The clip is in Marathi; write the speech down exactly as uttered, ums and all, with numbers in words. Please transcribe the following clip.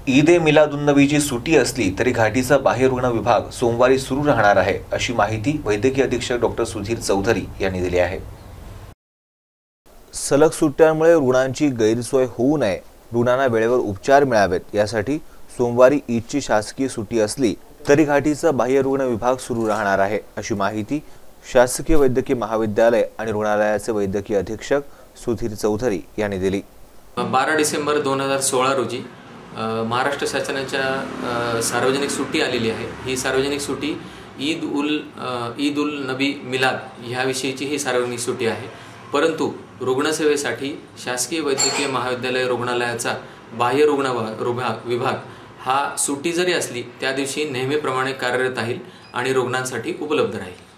ईद ए मिलादुन्नबीची सुटी असली तरी घाटीचा बाह्य रुग्ण विभाग सोमवारी सुरू राहणार आहे, अशी माहिती वैद्यकीय अधीक्षक डॉक्टर सुधीर चौधरी यांनी दिली आहे। सलग सुट्ट्यांमुळे रुग्णांची गैरसोय होऊ नये, रुग्णांना वेळेवर उपचार मिळावेत यासाठी सोमवारी ईदची शासकीय सुटी असली तरी घाटीचा बाह्य रुग्ण विभाग सुरू राहणार आहे, अशी माहिती शासकीय वैद्यकीय महाविद्यालय आणि रुग्णालयाचे वैद्यकीय अधीक्षक सुधीर चौधरी यांनी दिली। बारा डिसेंबर दोन हजार सोळा रोजी महाराष्ट्र शासनाच्या सार्वजनिक सुट्टी आलेली आहे। ही सार्वजनिक सुट्टी ईद उल ईद उल नबी मिलाद ह्याविषयीची ही सार्वजनिक सुट्टी आहे। परंतु रुग्णसेवेसाठी शासकीय वैद्यकीय महाविद्यालय रुग्णालयाचा बाह्य रुग्ण विभाग हा सुट्टी जरी असली त्या दिवशी नेहमीप्रमाणे कार्यरत राहील आणि रुग्णांसाठी उपलब्ध राहील।